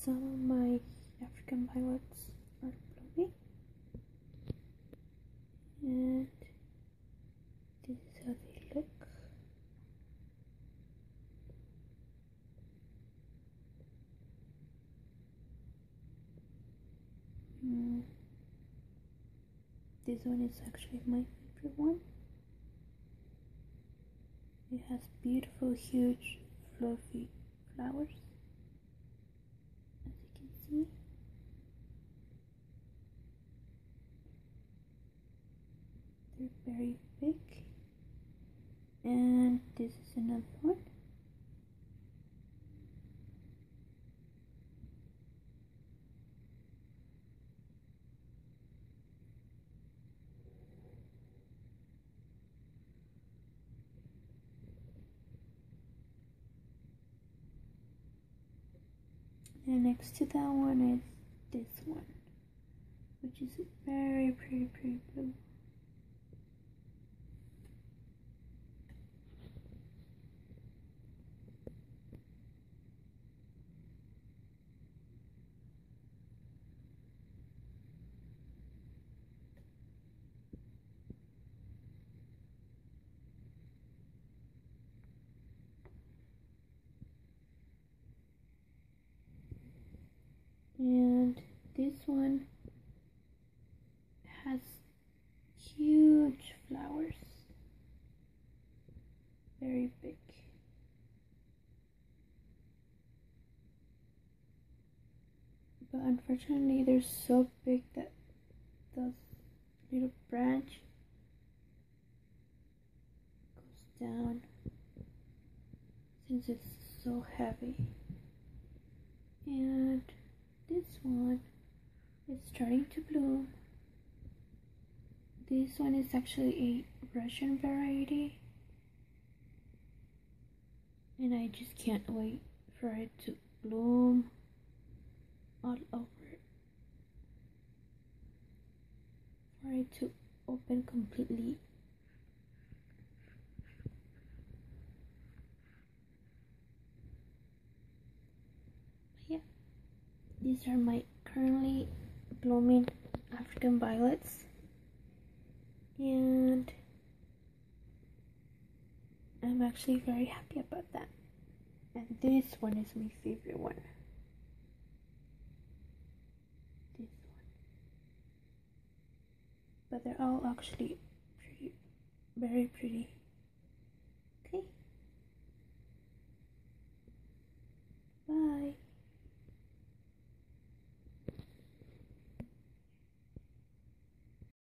some of my African violets are blooming, and this is how they look. This one is actually my favorite one. It has beautiful, huge, fluffy flowers, as you can see. They're very big. And this is another one. And next to that one is this one, which is very pretty blue. And this one has huge flowers, very big. But unfortunately they're so big that the little branch goes down since it's so heavy. And this one is starting to bloom. This one is actually a Russian variety, and I just can't wait for it to bloom all over, for it to open completely. But yeah, these are my currently blooming African violets, and I'm actually very happy about that. And this one is my favorite one. This one. But they're all actually pretty, very pretty.